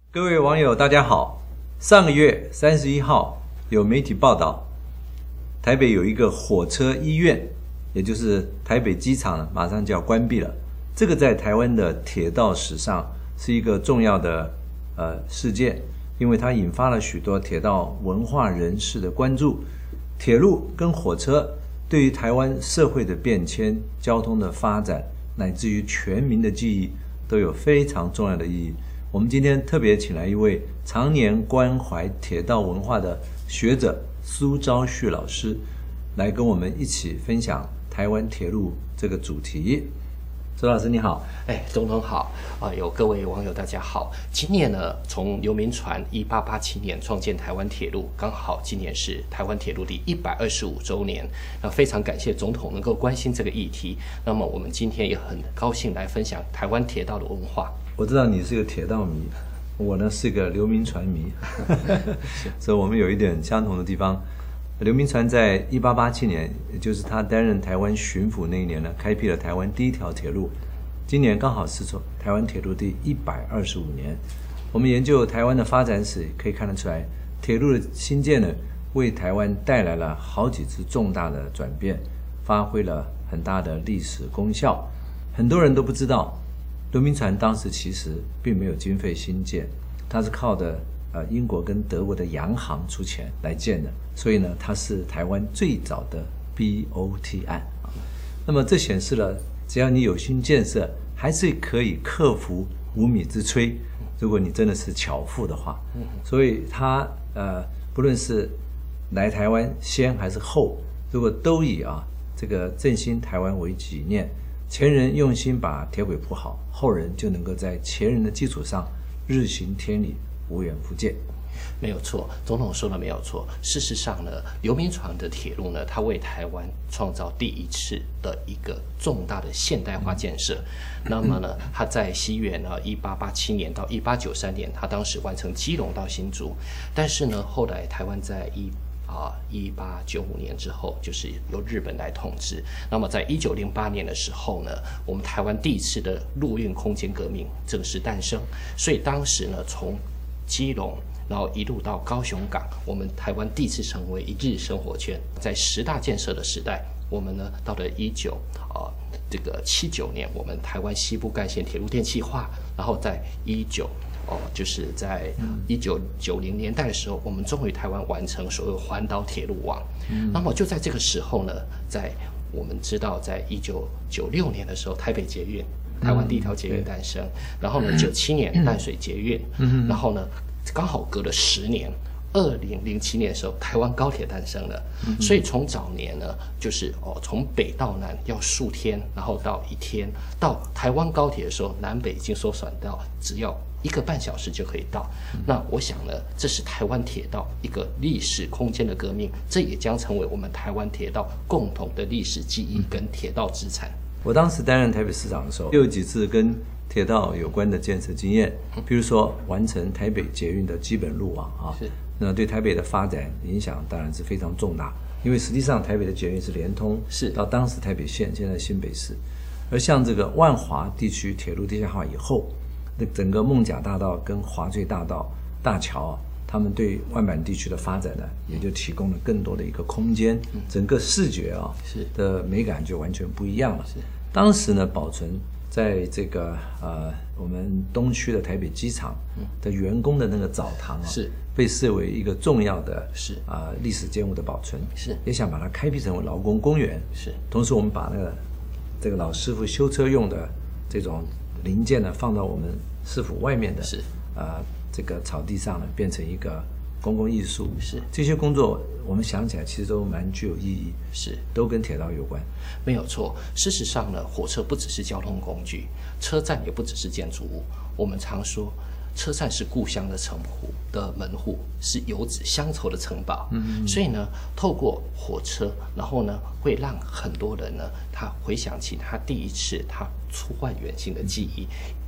各位网友大家好，上个月31号有媒体报道，台北有一个火车医院，也就是台北机场马上就要关闭了。这个在台湾的铁道史上是一个重要的事件，因为它引发了许多铁道文化人士的关注。铁路跟火车对于台湾社会的变迁、交通的发展，乃至于全民的记忆，都有非常重要的意义。我们今天特别请来一位常年关怀铁道文化的学者苏昭旭老师，来跟我们一起分享台湾铁路这个主题。苏老师你好。 总统好有各位网友大家好。今年呢，从刘铭传1887年创建台湾铁路，刚好今年是台湾铁路第125周年。那非常感谢总统能够关心这个议题。那么我们今天也很高兴来分享台湾铁道的文化。 我知道你是个铁道迷，我呢是个刘铭传迷，所以我们有一点相同的地方。刘铭传在1887年，也就是他担任台湾巡抚那一年呢，开辟了台湾第一条铁路。今年刚好是台湾铁路第125年。我们研究台湾的发展史，可以看得出来，铁路的兴建呢，为台湾带来了好几次重大的转变，发挥了很大的历史功效。很多人都不知道，刘铭传当时其实并没有经费兴建，他是靠的英国跟德国的洋行出钱来建的，所以呢，它是台湾最早的 BOT 案。那么这显示了，只要你有心建设，还是可以克服无米之炊。如果你真的是巧妇的话，所以他不论是来台湾先还是后，如果都以这个振兴台湾为己念，前人用心把铁轨铺好，后人就能够在前人的基础上日行天理，无远弗届。 没有错，总统说的没有错。事实上呢，刘铭传的铁路呢，它为台湾创造第一次的一个重大的现代化建设。那么呢，它在西元呢1887年到1893年，它当时完成基隆到新竹。但是呢，后来台湾在1895年之后，就是由日本来统治。那么在1908年的时候呢，我们台湾第一次的陆运空间革命正式诞生。所以当时呢，从基隆然后一路到高雄港，我们台湾第一次成为一日生活圈。在10大建设的时代，我们呢到了79年，我们台湾西部干线铁路电气化，然后在就是在1990年代的时候，我们终于台湾完成所有环岛铁路网。那么就在这个时候呢，我们知道在1996年的时候，台北捷运台湾第一条捷运诞生，然后呢97年淡水捷运，然后呢刚好隔了10年，2007年的时候，台湾高铁诞生了。所以从早年呢，就是从北到南要数天，然后到1天，到台湾高铁的时候，南北已经缩短到只要1个半小时就可以到。那我想呢，这是台湾铁道一个历史空间的革命，这也将成为我们台湾铁道共同的历史记忆跟铁道资产。 我当时担任台北市长的时候，有几次跟铁道有关的建设经验，比如说完成台北捷运的基本路网那对台北的发展影响当然是非常重大，因为实际上台北的捷运是连通到当时台北县，现在新北市。而像这个万华地区铁路地下化以后，那整个梦甲大道跟华翠大道大桥他们对万板地区的发展呢，也就提供了更多的一个空间，整个视觉的美感就完全不一样了。当时呢，保存在这个我们东区的台北机场的员工的那个澡堂被视为一个重要的历史建物的保存，也想把它开辟成为劳工公园。同时我们把这个老师傅修车用的这种零件呢，放到我们市府外面的这个草地上呢，变成一个公共艺术。这些工作我们想起来其实都蛮具有意义，都跟铁道有关。 没有错。事实上呢，火车不只是交通工具，车站也不只是建筑物。我们常说，车站是故乡的门户，是游子乡愁的城堡。所以呢，透过火车，然后呢，会让很多人呢，他回想起他第一次他出外远行的记忆。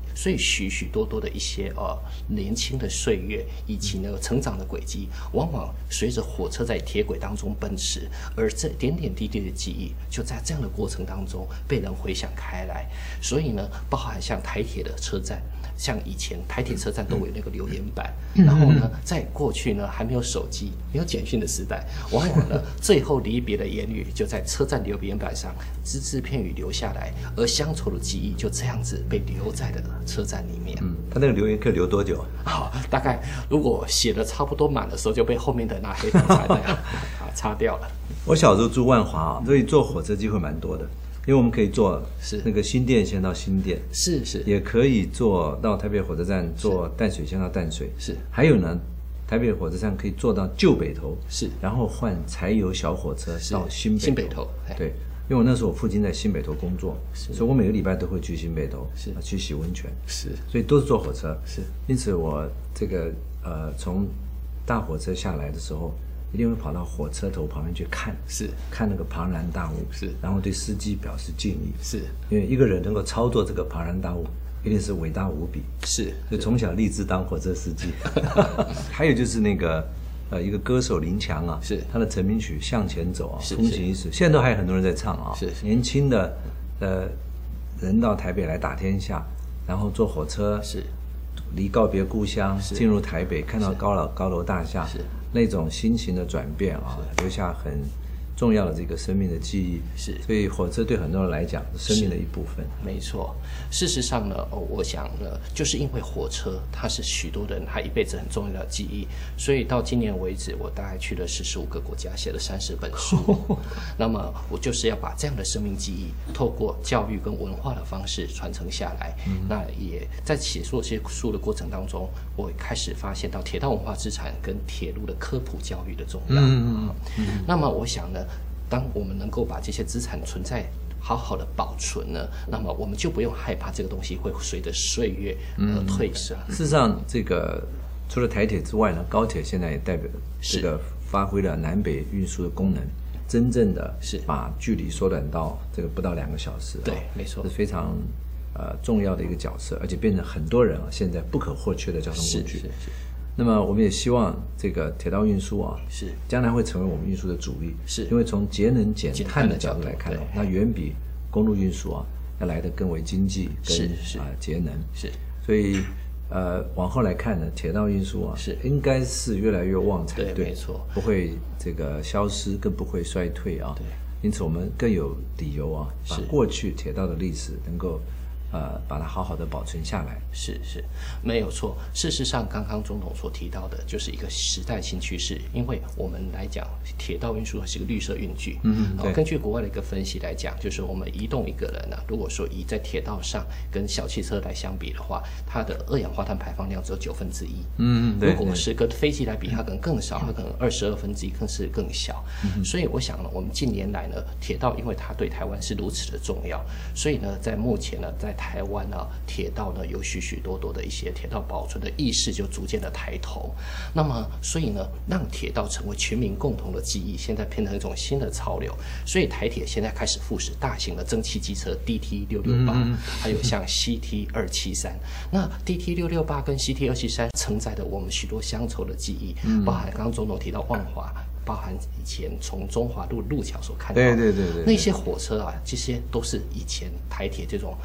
所以许许多多的一些年轻的岁月以及呢成长的轨迹，往往随着火车在铁轨当中奔驰，而这点点滴滴的记忆就在这样的过程当中被人回想开来。所以呢，包含像台铁的车站，像以前台铁车站都有那个留言板，然后呢，在过去呢还没有手机、没有简讯的时代，往往呢最后离别的言语就在车站留言板上只字片语留下来，而乡愁的记忆就这样子被留在了车站里面。 他那个留言可以留多久啊？大概如果写的差不多满的时候，就被后面的拿黑板擦掉了。 我小时候住万华所以坐火车机会蛮多的。因为我们可以坐那个新店线到新店， 是， 也可以坐到台北火车站，坐淡水线到淡水， 是。还有呢，台北火车站可以坐到旧北投， 是， 然后换柴油小火车到新北投。对，因为我那时候我父亲在新北投工作，所以我每个礼拜都会去新北投，去洗温泉，所以都是坐火车，因此我这个从大火车下来的时候，一定会跑到火车头旁边去看，看那个庞然大物，然后对司机表示敬意，因为一个人能够操作这个庞然大物，一定是伟大无比，所以从小立志当火车司机。还有就是那个一个歌手林强啊，他的成名曲《向前走》啊，通情一时，现在都还有很多人在唱啊，年轻的人到台北来打天下，然后坐火车离告别故乡，进入台北，看到高楼大厦，那种心情的转变啊，留下很重要的这个生命的记忆。所以火车对很多人来讲是生命的一部分。 没错，事实上呢，我想呢，就是因为火车它是许多人他一辈子很重要的记忆，所以到今年为止，我大概去了45个国家，写了30本书。那么我就是要把这样的生命记忆，透过教育跟文化的方式传承下来。那也在写作这些书的过程当中，我开始发现到铁道文化资产跟铁路的科普教育的重要。那么我想呢，当我们能够把这些资产存在好好的保存呢，那么我们就不用害怕这个东西会随着岁月而褪色。 事实上，这个除了台铁之外呢，高铁现在也代表这个发挥了南北运输的功能，真正的把距离缩短到这个不到2个小时。 对，没错， 是非常重要的一个角色，而且变成很多人现在不可或缺的交通工具。那么我们也希望这个铁道运输啊，将来会成为我们运输的主力，因为从节能减碳的角度来看，那远比公路运输啊要来得更为经济跟节能。所以往后来看呢，铁道运输啊应该是越来越旺才对， 没错， 不会这个消失，更不会衰退啊。因此我们更有理由啊，把过去铁道的历史能够把它好好的保存下来。 没有错。事实上，刚刚总统所提到的，就是一个时代新趋势。因为我们来讲，铁道运输是一个绿色运具。根据国外的一个分析来讲，就是我们移动一个人呢，如果说以在铁道上跟小汽车来相比的话，它的二氧化碳排放量只有1/9。如果是跟飞机来比，它可能更少，它可能1/22，更是更小。所以我想呢，我们近年来呢，铁道因为它对台湾是如此的重要，所以呢，在目前呢，在台湾呢，铁道呢有许多的一些铁道保存的意识就逐渐的抬头。那么，所以呢，让铁道成为全民共同的记忆，现在变成一种新的潮流。所以台铁现在开始复驶大型的蒸汽机车 DT668，还有像 CT273。那 DT668跟 CT273承载的我们许多乡愁的记忆，包含刚刚总统提到万华。包含以前从中华路桥所看到的那些火车啊，这些都是以前台铁这种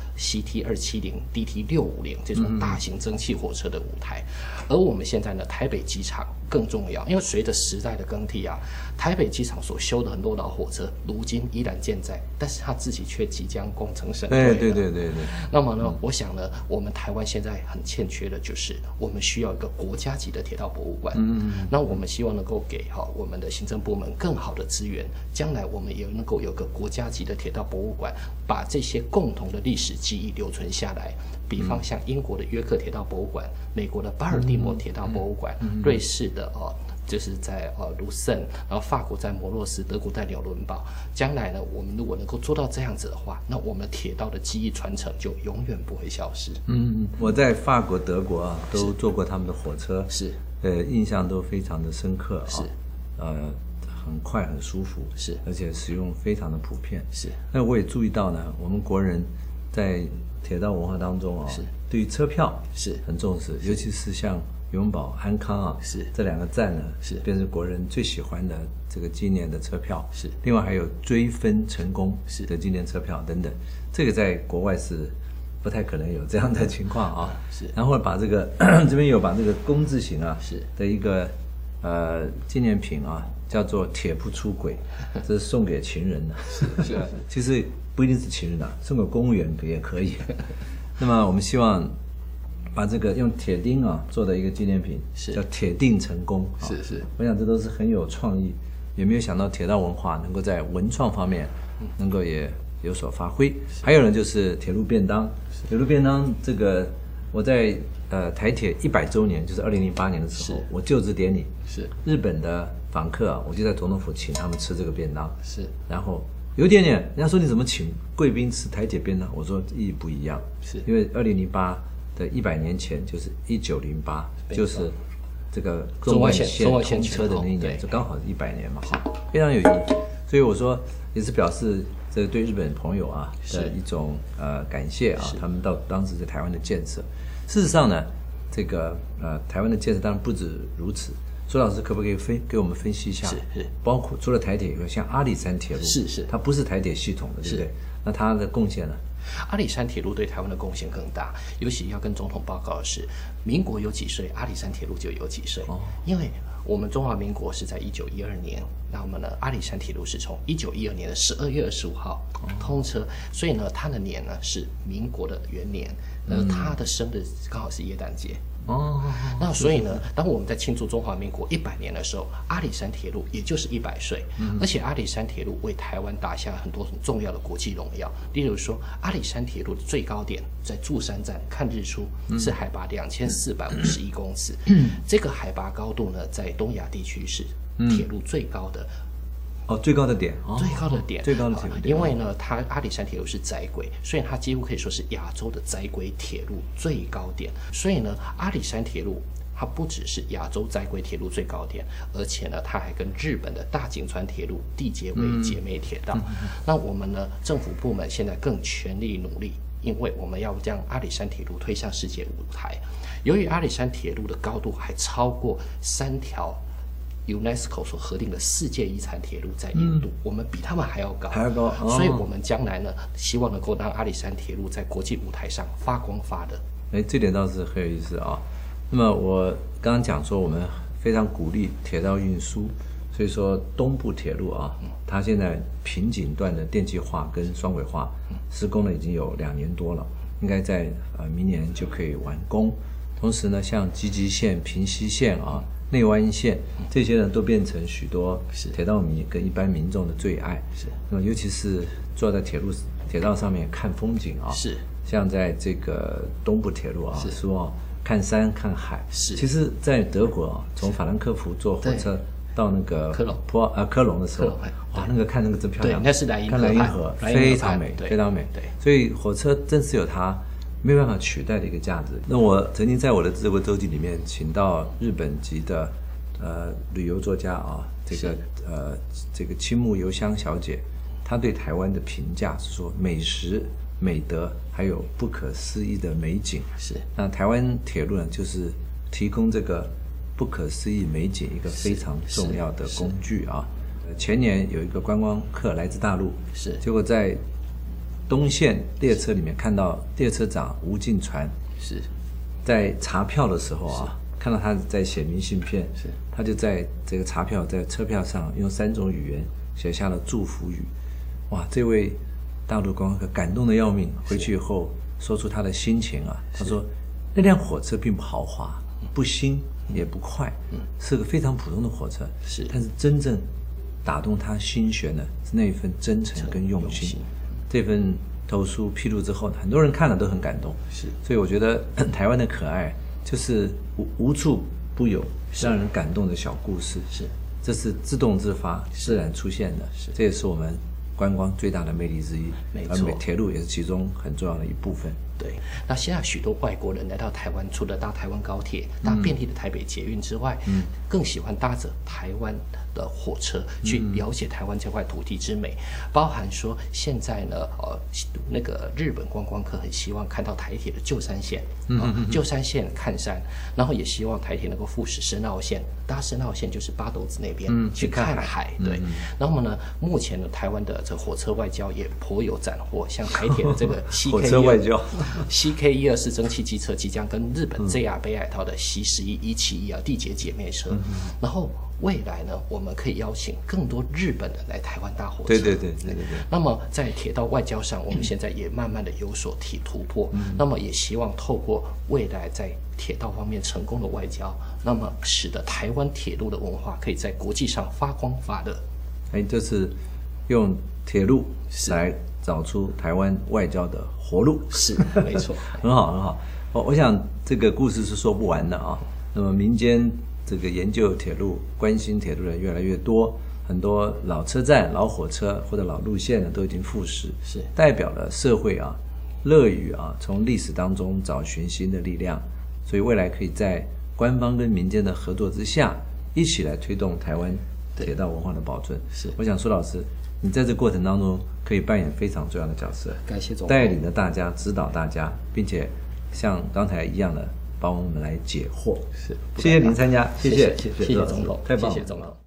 CT270、DT650这种大型蒸汽火车的舞台。而我们现在呢，台北机场更重要，因为随着时代的更替啊，台北机场所修的很多老火车，如今依然健在，但是它自己却即将功成身退了。 对。 那么呢，我想呢，我们台湾现在很欠缺的就是，我们需要一个国家级的铁道博物馆。那我们希望能够给我们的行政部门更好的资源，将来我们也能够有个国家级的铁道博物馆，把这些共同的历史记忆留存下来。比方像英国的约克铁道博物馆、美国的巴尔的摩铁道博物馆、瑞士的就是在卢森，然后法国在摩洛斯，德国在纽伦堡。将来呢，我们如果能够做到这样子的话，那我们铁道的记忆传承就永远不会消失。 我在法国、德国啊都坐过他们的火车，印象都非常的深刻啊。很快很舒服，而且使用非常的普遍。那我也注意到呢，我们国人在铁道文化当中对于车票是很重视，尤其是像永保、安康啊， 是这2个站呢， 是便是国人最喜欢的这个纪念的车票。 是， 另外还有追分成功是的纪念车票等等，这个在国外是不太可能有这样的情况啊。 是， 然后把这个这边有把这个工字形啊是的一个纪念品啊，叫做铁不出轨，这是送给情人的。 是啊， 其实不一定是情人啊，送给公务员也可以。那么我们希望把这个用铁钉啊做的一个纪念品，叫铁定成功。 是， 我想这都是很有创意，也没有想到铁道文化能够在文创方面能够也有所发挥。还有呢，就是铁路便当。铁路便当这个，我在台铁100周年，就是2008年的时候，我就职典礼， 是日本的访客啊，我就在总统府请他们吃这个便当。 是， 然后有一点点，人家说你怎么请贵宾吃台铁便当？我说意义不一样， 是因为2008的100年前就是1908，就是这个中外线通车的那一年，就刚好是100年嘛，非常有意义。所以我说也是表示这个对日本朋友啊的一种感谢啊，他们到当时在台湾的建设。事实上呢，这个台湾的建设当然不止如此。苏老师可不可以给我们分析一下？ 是， 包括除了台铁以外，像阿里山铁路， 是， 它不是台铁系统的，对不对？那它的贡献呢？ 阿里山铁路对台湾的贡献更大，尤其要跟总统报告的是，民国有几岁，阿里山铁路就有几岁。因为我们中华民国是在1912年，那么呢，阿里山铁路是从1912年的12月25号通车，所以呢，它的年呢是民国的元年，它的生日刚好是耶诞节。那所以呢，当我们在庆祝中华民国100年的时候，阿里山铁路也就是100岁，而且阿里山铁路为台湾打下很多很重要的国际荣耀。例如说，阿里山铁路的最高点在柱山站看日出，是海拔2451公尺，这个海拔高度呢，在东亚地区是铁路最高的。 最高的点， 最高的点， 最高的铁路点。 因为呢，它阿里山铁路是窄轨，所以它几乎可以说是亚洲的窄轨铁路最高点。所以呢，阿里山铁路它不只是亚洲窄轨铁路最高点，而且呢，它还跟日本的大井川铁路缔结为姐妹铁道。那我们呢，政府部门现在更全力努力，因为我们要将阿里山铁路推向世界舞台。由于阿里山铁路的高度还超过3条。UNESCO 所核定的世界遗产铁路在印度，我们比他们还要高，所以我们将来呢，希望能够让阿里山铁路在国际舞台上发光发热。 这点倒是很有意思啊。那么我刚刚讲说，我们非常鼓励铁道运输，所以说东部铁路啊，它现在瓶颈段的电气化跟双轨化施工呢已经有2年多了，应该在明年就可以完工。同时呢，像集集线、平溪线啊。内湾线这些呢，都变成许多铁道迷跟一般民众的最爱。那么尤其是坐在铁道上面看风景啊，像在这个东部铁路啊，说看山看海。其实，在德国啊，从法兰克福坐火车到那个科隆的时候，哇，那个看那个真漂亮， 那是莱茵河， 看莱茵河非常美，非常美。所以火车真是有它没办法取代的一个价值。那我曾经在我的自国周记里面请到日本籍的旅游作家啊，这个青木由香小姐，她对台湾的评价是说美食、美德还有不可思议的美景。那台湾铁路呢，就是提供这个不可思议美景一个非常重要的工具啊。前年有一个观光客来自大陆，结果在东线列车里面看到列车长吴进传在查票的时候啊，看到他在写明信片，他就在这个查票在车票上用3种语言写下了祝福语。哇，这位大陆观光客感动得要命，回去以后说出他的心情啊，他说那辆火车并不豪华，不新也不快，是个非常普通的火车，但是真正打动他心弦的是那一份真诚跟用心。这份投书披露之后，很多人看了都很感动。所以我觉得台湾的可爱就是无处不有让人感动的小故事。这是自动自发、自然出现的。这也是我们观光最大的魅力之一。而铁路也是其中很重要的一部分。 对，那现在许多外国人来到台湾，除了搭台湾高铁、搭便利的台北捷运之外，更喜欢搭着台湾的火车，去了解台湾这块土地之美，包含说现在呢，那个日本观光客很希望看到台铁的旧山线，旧山线看山，然后也希望台铁能够复驶深澳线，搭深澳线就是八斗子那边去看海，对。那么呢，目前呢，台湾的这火车外交也颇有斩获，像台铁的这个火车外交 CK124蒸汽机车即将跟日本 JR 北海道的 C11、171缔结姐妹车，然后未来呢，我们可以邀请更多日本人来台湾搭火车。 对。 那么在铁道外交上，我们现在也慢慢的有所突破。那么也希望透过未来在铁道方面成功的外交，那么使得台湾铁路的文化可以在国际上发光发热。 这是用铁路来找出台湾外交的活路。 是，没错。 很好。我想这个故事是说不完的啊。那么民间这个研究铁路、关心铁路的人越来越多，很多老车站、老火车或者老路线呢都已经复驶， 是代表了社会乐于从历史当中找寻新的力量，所以未来可以在官方跟民间的合作之下，一起来推动台湾铁道文化的保存。 是， 我想苏老师，你在这过程当中可以扮演非常重要的角色， 感谢总统， 带领着大家、指导大家，并且像刚才一样的帮我们来解惑。 是， 谢谢您参加，谢谢总统， 太棒了， 谢谢总统。